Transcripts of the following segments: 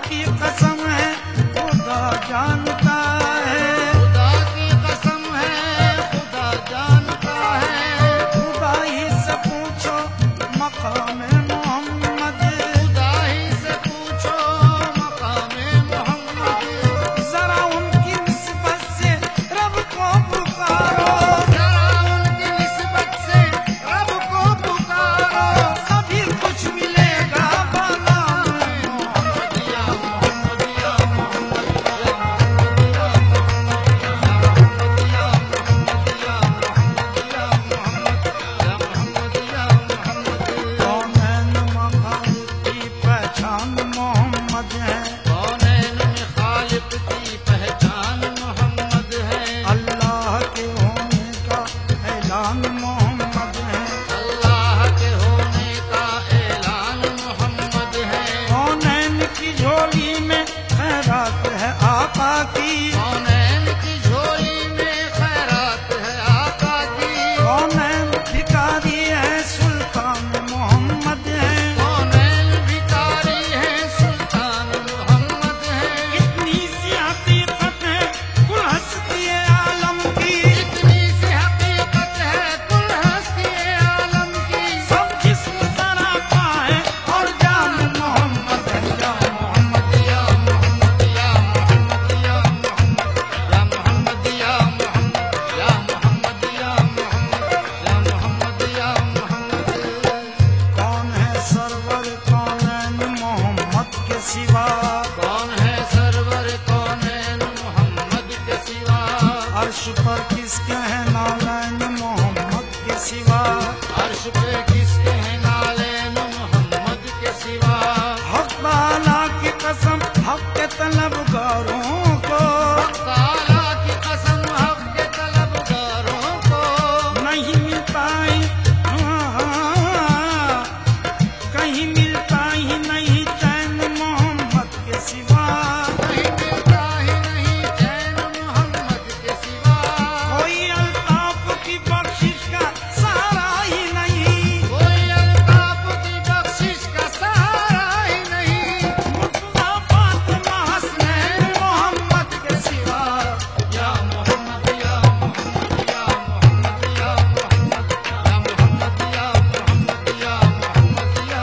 की कसम है खुदा जानता है, खुदा की कसम है खुदा जानता है, खुदा ही से पूछो मकाम मोहम्मद, खुदा ही से पूछो मकाम मोहम्मद, जरा उनकी निस्बत से रब को पुकारो, जरा उनकी निस्बत से रब को पुकारो, सभी कुछ मिलेगा बनाम मोहम्मद या मोहम्मद या मोहम्मद या मोहम्मद या मोहम्मद या मोहम्मद या मोहम्मद। कौनैन मखालिक की पहचान मोहम्मद है, कौनैन में खालिक की पहचान मोहम्मद है, अल्लाह के होने का ऐलान मोहम्मद है, अल्लाह के होने का ऐलान मोहम्मद है, कौनैन की झोली में खैरात है आका की, कौनैन की झोली में खैरात है आका की, कौनैन भिखारी है सुल्तान मोहम्मद है, कौनैन भिखारी है सुल्तान मोहम्मद है, इतनी सी हकीकत है कुल हस्ती आलम की, इतनी सी हकीकत है कुल हस्ती आलम की, सब जिस्म जरा पाए और जान मोहम्मद है, या मोहम्मद या मोहम्मद या मोहम्मद या मोहम्मद या मोहम्मद या मोहम्मद या मोहम्मद या मोहम्मद या मोहम्मद। कौन है सरवर कौनैन मोहम्मद के सिवा, कौन है सरवर कौनैन मोहम्मद के सिवा, अर्श पर किसके हैं नालैन मोहम्मद के सिवा, अर्श पे किसके हैं नालैन मोहम्मद के सिवा, हक ताला की कसम हक के तलबगारों को ताला की कसम हक के तलबगारों को नहीं मिलता ही कहीं मिलता ही नहीं चैन मोहम्मद के सिवा, नहीं मिलता ही नहीं चैन मोहम्मद के सिवा, कोई अल्ताफ की बख्शिश का सहारा ही नहीं, कोई अल्ताफ की बख्शिश का सहारा ही नहीं, मुर्तज़ा फातिमा हसनैन मोहम्मद के सिवा, या मोहम्मद या मोहम्मद या मोहम्मद या मोहम्मद या मोहम्मद या मोहम्मद या मोहम्मद या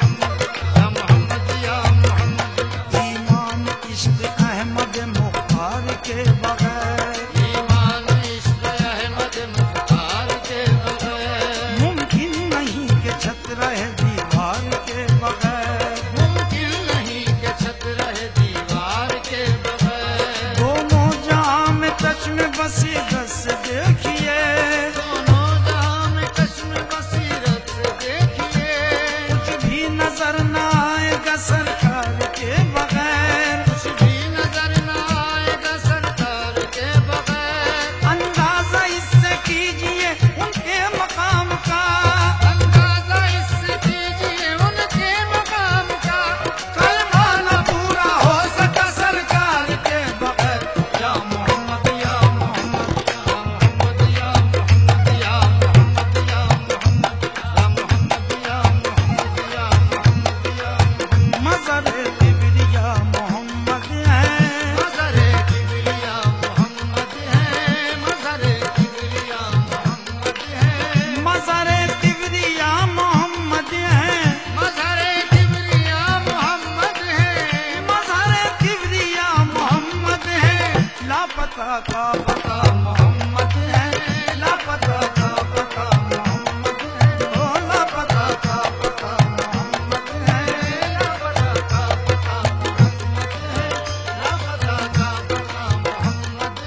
मोहम्मद या मोहम्मद। ईमान इश्क अहमद मुख्तार के बगैर ईमान इश्क अहमद मुख्तार के बगैर मुमकिन नहीं कि छत रहे दीवार के बगैर, मुमकिन नहीं कि छत रहे दीवार के बगैर, दोनों जहां में चश्म बसीरत से देखिए, दोनों जहां में चश्म बसीरत से देखिए, कुछ भी नजर न आएगा सरकार के बगैर, कुछ भी नजर न आएगा सरकार के बगैर, अंदाजा इससे कीजिए उनके मकाम का, अंदाजा इससे कीजिए उनके मकाम का, कलमा न पूरा हो सका सरकार के बगैर, या मोहम्मद या मोहम्मद या मोहम्मद या मोहम्मद या मोहम्मद या मोहम्मद या मोहम्मद या मोहम्मद या मोहम्मद। मज़र किबरिया मोहम्मद है, मज़रे किबरिया मोहम्मद है, मज़रे किबरिया मोहम्मद है, मज़र किबरिया मोहम्मद है, मज़रे किबरिया मोहम्मद है, मज़र किबरिया मोहम्मद है, लापता का पता मोहम्मद है, लापता का पता मोहम्मद है, ओ लापता का पता मोहम्मद है, लापता का पता मोहम्मद है, लापता का पता मोहम्मद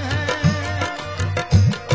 है।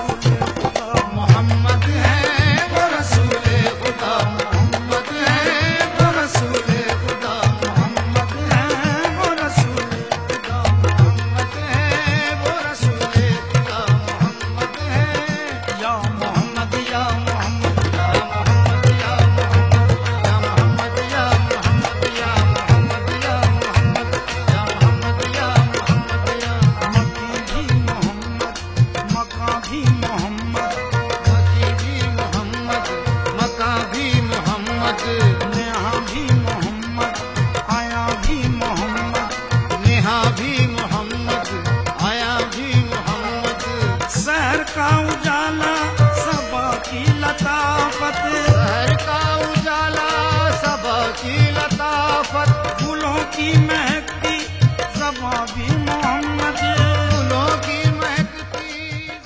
मोहम्मद है वो रसूले खुदा मोहम्मद है वो रसूले खुदा मोहम्मद है वो रसूले खुदा मोहम्मद है वो रसूले खुदा मोहम्मद है या मोहम्मद या मोहम्मद या मोहम्मद या मोहम्मद या मोहम्मद या मोहम्मद या मोहम्मद या मोहम्मद मक्की भी मोहम्मद, मक्का भी मक्की भी मोहम्मद, मोहम्मद नेहा भी मोहम्मद, आया भी मोहम्मद, नेहा भी मोहम्मद आया भी मोहम्मद शहर का उजाला सबा की लताफत, शहर का उजाला सबा की लताफत फूलों की